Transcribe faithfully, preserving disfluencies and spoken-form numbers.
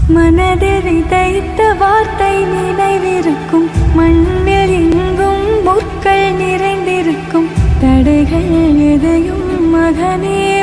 மனதில் விதைத்த வார்த்தை நினைவிருக்கும். மண்ணில் எங்கும் முற்கள் நிறைந்திருக்கும். தடைகள் எதையும் மகனே